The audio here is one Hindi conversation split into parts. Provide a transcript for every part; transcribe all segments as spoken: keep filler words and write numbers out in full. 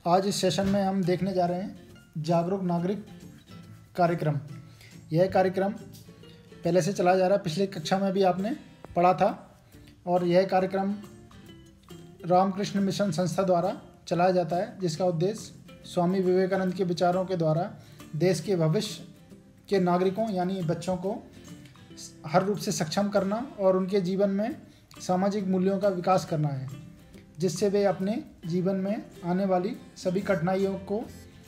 आज इस सेशन में हम देखने जा रहे हैं जागरूक नागरिक कार्यक्रम। यह कार्यक्रम पहले से चला जा रहा है, पिछली कक्षा में भी आपने पढ़ा था और यह कार्यक्रम रामकृष्ण मिशन संस्था द्वारा चलाया जाता है, जिसका उद्देश्य स्वामी विवेकानंद के विचारों के द्वारा देश के भविष्य के नागरिकों यानी बच्चों को हर रूप से सक्षम करना और उनके जीवन में सामाजिक मूल्यों का विकास करना है, जिससे वे अपने जीवन में आने वाली सभी कठिनाइयों को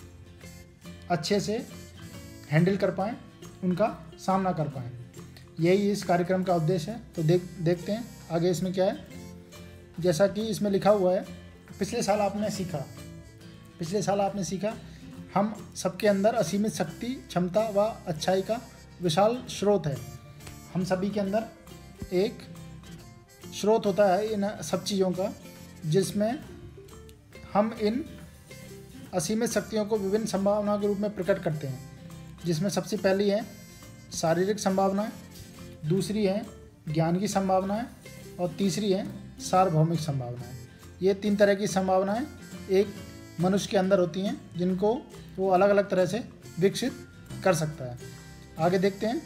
अच्छे से हैंडल कर पाएँ, उनका सामना कर पाएँ। यही इस कार्यक्रम का उद्देश्य है। तो देख देखते हैं आगे इसमें क्या है। जैसा कि इसमें लिखा हुआ है, पिछले साल आपने सीखा पिछले साल आपने सीखा हम सबके अंदर असीमित शक्ति, क्षमता व अच्छाई का विशाल स्रोत है। हम सभी के अंदर एक स्रोत होता है इन सब चीज़ों का, जिसमें हम इन असीमित शक्तियों को विभिन्न संभावनाओं के रूप में प्रकट करते हैं, जिसमें सबसे पहली है शारीरिक संभावनाएं, दूसरी है ज्ञान की संभावनाएं और तीसरी है सार्वभौमिक संभावनाएं। ये तीन तरह की संभावनाएं एक मनुष्य के अंदर होती हैं, जिनको वो अलग अलग तरह से विकसित कर सकता है। आगे देखते हैं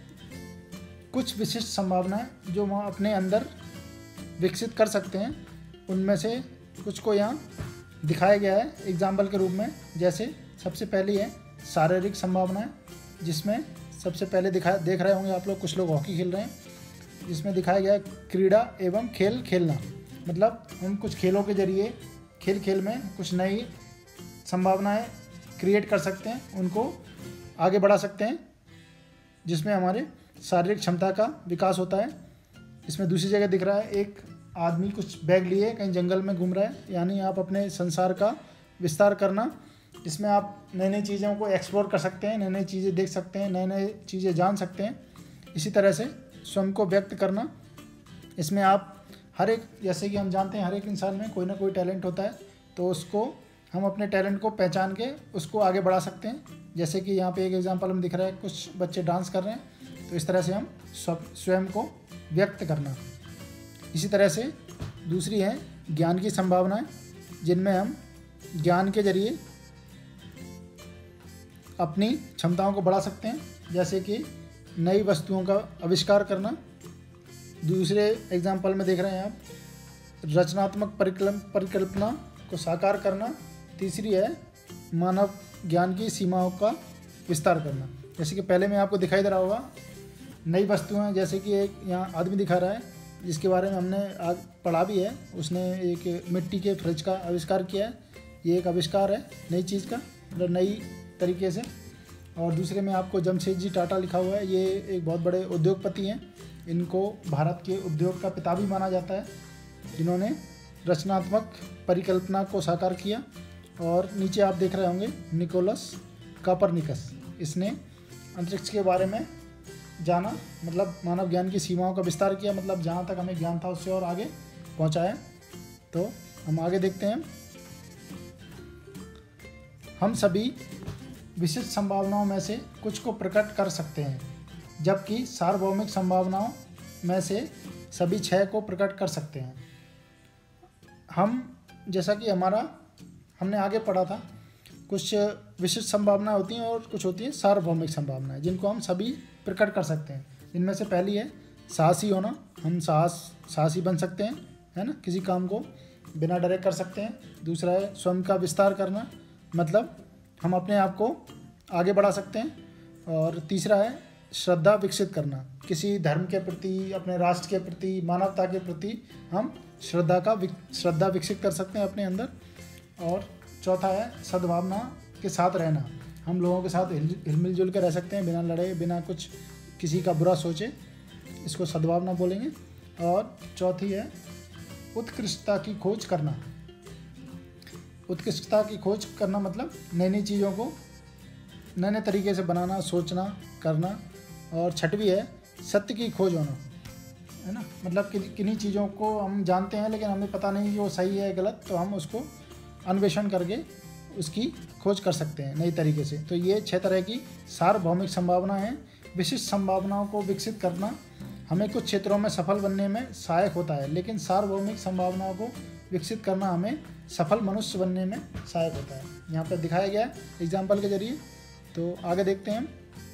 कुछ विशिष्ट संभावनाएं जो वह अपने अंदर विकसित कर सकते हैं। उनमें से कुछ को यहाँ दिखाया गया है एग्जाम्पल के रूप में। जैसे सबसे पहली है शारीरिक संभावनाएं, जिसमें सबसे पहले दिखा देख रहे होंगे आप लोग, कुछ लोग हॉकी खेल रहे हैं, जिसमें दिखाया गया है क्रीड़ा एवं खेल खेलना। मतलब हम कुछ खेलों के जरिए खेल खेल में कुछ नई संभावनाएं क्रिएट कर सकते हैं, उनको आगे बढ़ा सकते हैं, जिसमें हमारे शारीरिक क्षमता का विकास होता है। इसमें दूसरी जगह दिख रहा है एक आदमी कुछ बैग लिए कहीं जंगल में घूम रहा है, यानी आप अपने संसार का विस्तार करना। इसमें आप नई नई चीज़ों को एक्सप्लोर कर सकते हैं, नई नई चीज़ें देख सकते हैं, नई नई चीज़ें जान सकते हैं। इसी तरह से स्वयं को व्यक्त करना, इसमें आप हर एक, जैसे कि हम जानते हैं हर एक इंसान में कोई ना कोई टैलेंट होता है, तो उसको हम अपने टैलेंट को पहचान के उसको आगे बढ़ा सकते हैं। जैसे कि यहाँ पे एक एग्जांपल में दिख रहा है, कुछ बच्चे डांस कर रहे हैं, तो इस तरह से हम स्वयं को व्यक्त करना। इसी तरह से दूसरी है ज्ञान की संभावनाएं, जिनमें हम ज्ञान के जरिए अपनी क्षमताओं को बढ़ा सकते हैं, जैसे कि नई वस्तुओं का आविष्कार करना। दूसरे एग्जाम्पल में देख रहे हैं आप रचनात्मक परिकल्प परिकल्पना को साकार करना। तीसरी है मानव ज्ञान की सीमाओं का विस्तार करना। जैसे कि पहले में आपको दिखाई दे रहा होगा नई वस्तुएं, जैसे कि एक यहाँ आदमी दिखा रहा है, जिसके बारे में हमने आज पढ़ा भी है। उसने एक मिट्टी के फ्रिज का आविष्कार किया है। ये एक आविष्कार है नई चीज़ का, मतलब नई तरीके से। और दूसरे में आपको जमशेद जी टाटा लिखा हुआ है। ये एक बहुत बड़े उद्योगपति हैं, इनको भारत के उद्योग का पिता भी माना जाता है, जिन्होंने रचनात्मक परिकल्पना को साकार किया। और नीचे आप देख रहे होंगे निकोलस कोपरनिकस, इसने अंतरिक्ष के बारे में जाना, मतलब मानव ज्ञान की सीमाओं का विस्तार किया, मतलब जहाँ तक हमें ज्ञान था उससे और आगे पहुँचाया। तो हम आगे देखते हैं, हम सभी विशिष्ट संभावनाओं में से कुछ को प्रकट कर सकते हैं, जबकि सार्वभौमिक संभावनाओं में से सभी छह को प्रकट कर सकते हैं। हम जैसा कि हमारा हमने आगे पढ़ा था, कुछ विशिष्ट संभावनाएं होती हैं और कुछ होती हैं सार्वभौमिक संभावनाएं, जिनको हम सभी प्रकट कर सकते हैं। इनमें से पहली है साहसी होना। हम साहस साहसी बन सकते हैं, है ना, किसी काम को बिना डरे कर सकते हैं। दूसरा है स्वयं का विस्तार करना, मतलब हम अपने आप को आगे बढ़ा सकते हैं। और तीसरा है श्रद्धा विकसित करना, किसी धर्म के प्रति, अपने राष्ट्र के प्रति, मानवता के प्रति हम श्रद्धा का श्रद्धा विकसित कर सकते हैं अपने अंदर। और चौथा है सद्भावना के साथ रहना, हम लोगों के साथ हिल मिलजुल कर रह सकते हैं, बिना लड़े, बिना कुछ किसी का बुरा सोचे, इसको सद्भावना बोलेंगे। और चौथी है उत्कृष्टता की खोज करना। उत्कृष्टता की खोज करना मतलब नई नई चीज़ों को नए नए तरीके से बनाना, सोचना, करना। और छठवीं है सत्य की खोज होना, है ना, मतलब कि किन्हीं चीज़ों को हम जानते हैं लेकिन हमें पता नहीं कि वो सही है गलत, तो हम उसको अन्वेषण करके उसकी खोज कर सकते हैं नई तरीके से। तो ये छह तरह की सार्वभौमिक संभावना है। विशिष्ट संभावनाओं को विकसित करना हमें कुछ क्षेत्रों में सफल बनने में सहायक होता है, लेकिन सार्वभौमिक संभावनाओं को विकसित करना हमें सफल मनुष्य बनने में सहायक होता है। यहाँ पर दिखाया गया है एग्जाम्पल के जरिए। तो आगे देखते हैं हम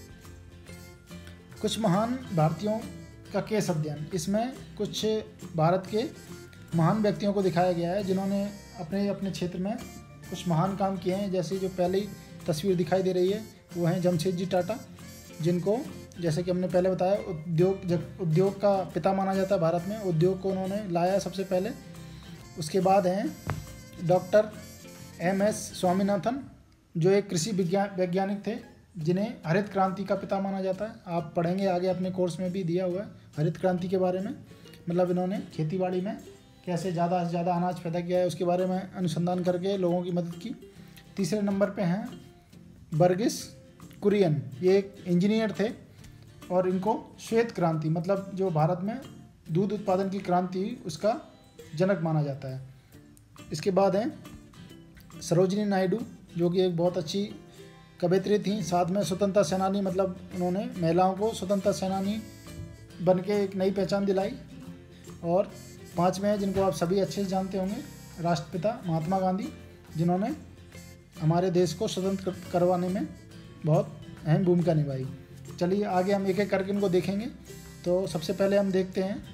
कुछ महान भारतीयों का केस अध्ययन। इसमें कुछ भारत के महान व्यक्तियों को दिखाया गया है जिन्होंने अपने अपने क्षेत्र में कुछ महान काम किए हैं। जैसे जो पहली तस्वीर दिखाई दे रही है वो हैं जमशेदजी टाटा, जिनको जैसे कि हमने पहले बताया उद्योग जब उद्योग का पिता माना जाता है भारत में। उद्योग को उन्होंने लाया सबसे पहले। उसके बाद हैं डॉक्टर एम एस स्वामीनाथन, जो एक कृषि विज्ञान वैज्ञानिक थे, जिन्हें हरित क्रांति का पिता माना जाता है। आप पढ़ेंगे आगे अपने कोर्स में भी दिया हुआ है हरित क्रांति के बारे में। मतलब इन्होंने खेतीबाड़ी में कैसे ज़्यादा से ज़्यादा अनाज पैदा किया है उसके बारे में अनुसंधान करके लोगों की मदद की। तीसरे नंबर पे हैं वर्गीस कुरियन, ये एक इंजीनियर थे और इनको श्वेत क्रांति मतलब जो भारत में दूध उत्पादन की क्रांति हुई उसका जनक माना जाता है। इसके बाद हैं सरोजिनी नायडू, जो कि एक बहुत अच्छी कवयित्री थी, साथ में स्वतंत्रता सेनानी, मतलब उन्होंने महिलाओं को स्वतंत्रता सेनानी बन के एक नई पहचान दिलाई। और पाँचवें हैं जिनको आप सभी अच्छे से जानते होंगे, राष्ट्रपिता महात्मा गांधी, जिन्होंने हमारे देश को स्वतंत्र करवाने में बहुत अहम भूमिका निभाई। चलिए आगे हम एक एक करके इनको देखेंगे। तो सबसे पहले हम देखते हैं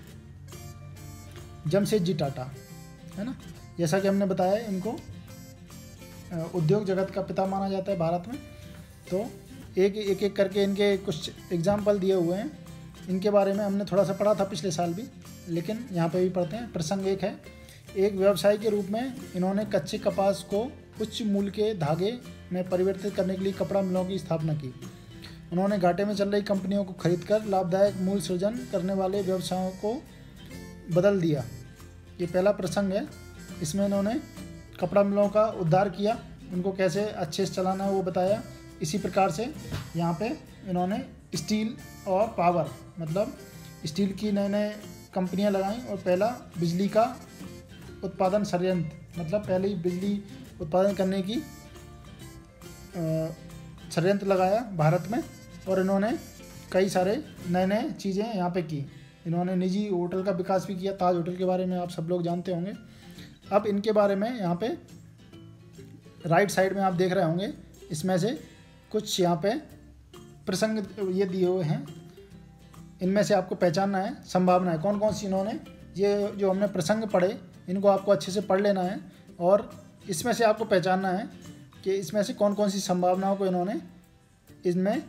जमशेदजी टाटा, है ना। जैसा कि हमने बताया इनको उद्योग जगत का पिता माना जाता है भारत में। तो एक एक एक करके इनके कुछ एग्जाम्पल दिए हुए हैं। इनके बारे में हमने थोड़ा सा पढ़ा था पिछले साल भी, लेकिन यहाँ पे भी पढ़ते हैं। प्रसंग एक है, एक व्यवसायी के रूप में इन्होंने कच्चे कपास को उच्च मूल्य के धागे में परिवर्तित करने के लिए कपड़ा मिलों की स्थापना की। उन्होंने घाटे में चल रही कंपनियों को खरीदकर लाभदायक मूल्य सृजन करने वाले व्यवसायों को बदल दिया। ये पहला प्रसंग है। इसमें इन्होंने कपड़ा मिलों का उद्धार किया, उनको कैसे अच्छे से चलाना है वो बताया। इसी प्रकार से यहाँ पे इन्होंने स्टील और पावर मतलब स्टील की नए नए कंपनियाँ लगाईं और पहला बिजली का उत्पादन संयंत्र मतलब पहले ही बिजली उत्पादन करने की संयंत्र लगाया भारत में। और इन्होंने कई सारे नए नए चीज़ें यहाँ पे की। इन्होंने निजी होटल का विकास भी किया, ताज होटल के बारे में आप सब लोग जानते होंगे। अब इनके बारे में यहाँ पे राइट साइड में आप देख रहे होंगे, इसमें से कुछ यहाँ पे प्रसंग ये दिए हुए हैं। इनमें से आपको पहचानना है संभावनाएं कौन कौन सी इन्होंने, ये जो हमने प्रसंग पढ़े इनको आपको अच्छे से पढ़ लेना है और इसमें से आपको पहचानना है कि इसमें से कौन कौन सी संभावनाओं को इन्होंने इसमें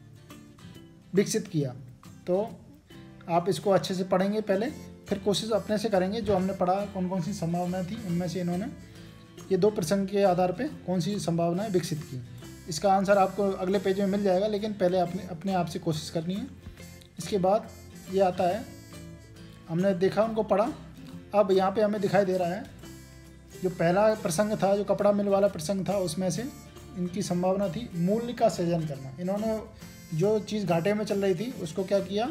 विकसित किया। तो आप इसको अच्छे से पढ़ेंगे पहले, फिर कोशिश अपने से करेंगे जो हमने पढ़ा कौन कौन सी संभावनाएं थी, उनमें से इन्होंने ये दो प्रसंग के आधार पे कौन सी संभावनाएं विकसित की। इसका आंसर आपको अगले पेज में मिल जाएगा, लेकिन पहले अपने अपने आप से कोशिश करनी है। इसके बाद ये आता है, हमने देखा उनको पढ़ा। अब यहाँ पे हमें दिखाई दे रहा है जो पहला प्रसंग था, जो कपड़ा मिल वाला प्रसंग था, उसमें से इनकी संभावना थी मूल्य का सृजन करना। इन्होंने जो चीज़ घाटे में चल रही थी उसको क्या किया,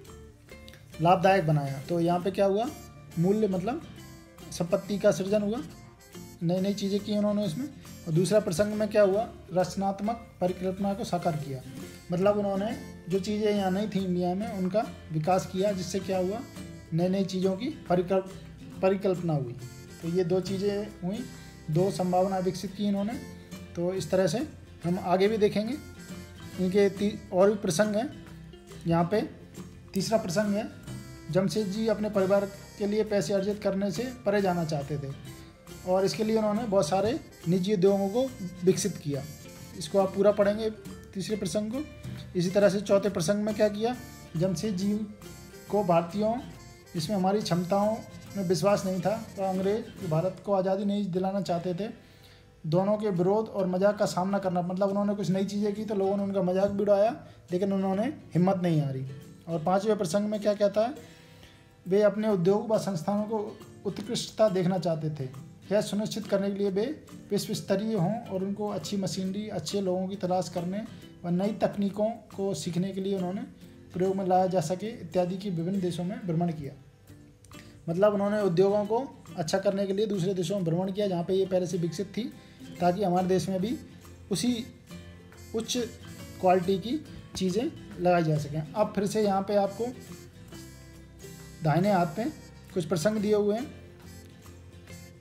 लाभदायक बनाया। तो यहाँ पे क्या हुआ, मूल्य मतलब संपत्ति का सृजन हुआ, नई नई चीज़ें की उन्होंने उसमें। और दूसरा प्रसंग में क्या हुआ, रचनात्मक परिकल्पना को साकार किया। मतलब उन्होंने जो चीज़ें यहाँ नहीं थी इंडिया में उनका विकास किया, जिससे क्या हुआ, नई नई चीज़ों की परिकल्प परिकल्पना हुई। तो ये दो चीज़ें हुई, दो संभावना विकसित की इन्होंने। तो इस तरह से हम आगे भी देखेंगे। इनके और भी प्रसंग हैं यहाँ पे। तीसरा प्रसंग है, जमशेदजी अपने परिवार के लिए पैसे अर्जित करने से परे जाना चाहते थे और इसके लिए उन्होंने बहुत सारे निजी उद्योगों को विकसित किया। इसको आप पूरा पढ़ेंगे तीसरे प्रसंग को। इसी तरह से चौथे प्रसंग में क्या किया, जमशेदजी को भारतीयों जिसमें हमारी क्षमताओं में विश्वास नहीं था, तो अंग्रेज भारत को आज़ादी नहीं दिलाना चाहते थे, दोनों के विरोध और मजाक का सामना करना। मतलब उन्होंने कुछ नई चीज़ें की तो लोगों ने उनका मजाक भी उड़ाया, लेकिन उन्होंने हिम्मत नहीं हारी। और पाँचवें प्रसंग में क्या कहता है, वे अपने उद्योग व संस्थानों को उत्कृष्टता देखना चाहते थे। यह सुनिश्चित करने के लिए वे विश्व स्तरीय हों और उनको अच्छी मशीनरी, अच्छे लोगों की तलाश करने व नई तकनीकों को सीखने के लिए उन्होंने प्रयोग में लाया जा सके इत्यादि की विभिन्न देशों में भ्रमण किया। मतलब उन्होंने उद्योगों को अच्छा करने के लिए दूसरे देशों में भ्रमण किया जहाँ पे ये पहले से विकसित थी, ताकि हमारे देश में भी उसी उच्च क्वालिटी की चीज़ें लगाई जा सकें। अब फिर से यहाँ पे आपको दाहिने हाथ पे कुछ प्रसंग दिए हुए हैं।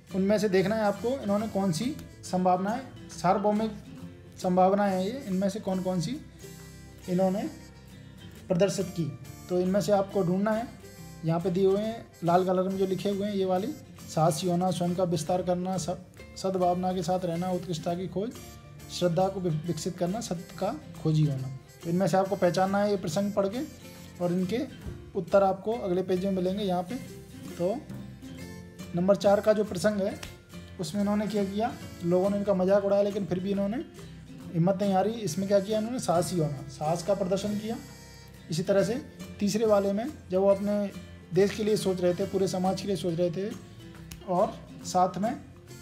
उनमें से देखना है आपको इन्होंने कौन सी संभावनाएं, सार्वभौमिक संभावनाएं हैं ये, इनमें से कौन कौन सी इन्होंने प्रदर्शित की। तो इनमें से आपको ढूंढना है, यहाँ पे दिए हुए हैं लाल कलर में जो लिखे हुए हैं ये वाली, साहसी होना, स्वयं का विस्तार करना, सद्भावना के साथ रहना, उत्कृष्टता की खोज, श्रद्धा को विकसित करना, सत्य का खोजी होना। तो इनमें से आपको पहचानना है ये प्रसंग पढ़ के, और इनके उत्तर आपको अगले पेज में मिलेंगे यहाँ पे। तो नंबर चार का जो प्रसंग है उसमें इन्होंने क्या किया, लोगों ने इनका मजाक उड़ाया लेकिन फिर भी इन्होंने हिम्मत नहीं हारी। इसमें क्या किया इन्होंने, साहसी होना, साहस का प्रदर्शन किया। इसी तरह से तीसरे वाले में जब वो अपने देश के लिए सोच रहे थे, पूरे समाज के लिए सोच रहे थे और साथ में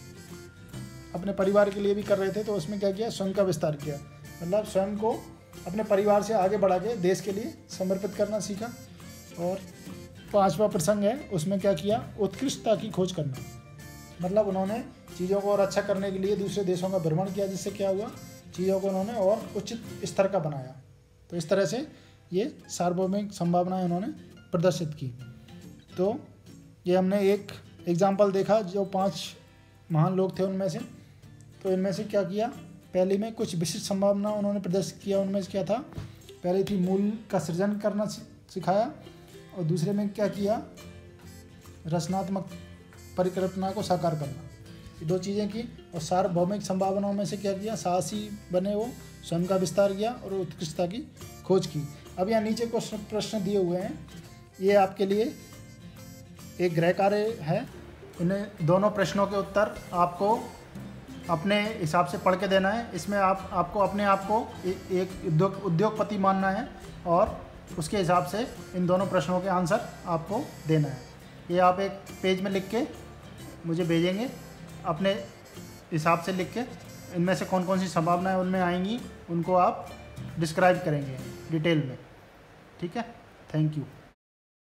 अपने परिवार के लिए भी कर रहे थे, तो उसमें क्या किया, स्वयं का विस्तार किया, मतलब स्वयं को अपने परिवार से आगे बढ़ा के देश के लिए समर्पित करना सीखा। और पांचवा प्रसंग है उसमें क्या किया, उत्कृष्टता की खोज करना, मतलब उन्होंने चीज़ों को और अच्छा करने के लिए दूसरे देशों का भ्रमण किया, जिससे क्या हुआ, चीज़ों को उन्होंने और उचित स्तर का बनाया। तो इस तरह से ये सार्वभौमिक संभावनाएं उन्होंने प्रदर्शित की। तो ये हमने एक एग्जाम्पल देखा जो पांच महान लोग थे उनमें से। तो इनमें से क्या किया, पहले में कुछ विशिष्ट संभावना उन्होंने प्रदर्शित किया। उनमें से क्या था, पहले थी मूल का सृजन करना सिखाया, और दूसरे में क्या किया, रचनात्मक परिकल्पना को साकार करना, ये दो चीज़ें की। और सार्वभौमिक संभावनाओं में से क्या किया, साहसी बने, वो स्वयं का विस्तार किया और उत्कृष्टता की खोज की। अब यहाँ नीचे कुछ प्रश्न दिए हुए हैं, ये आपके लिए एक गृह कार्य है। इन्हें दोनों प्रश्नों के उत्तर आपको अपने हिसाब से पढ़ के देना है। इसमें आप आपको अपने आप को एक उद्योग उद्योगपति मानना है और उसके हिसाब से इन दोनों प्रश्नों के आंसर आपको देना है। ये आप एक पेज में लिख के मुझे भेजेंगे, अपने हिसाब से लिख के, इनमें से कौन कौन सी संभावनाएं उनमें आएंगी उनको आप डिस्क्राइब करेंगे डिटेल में। ठीक है, थैंक यू।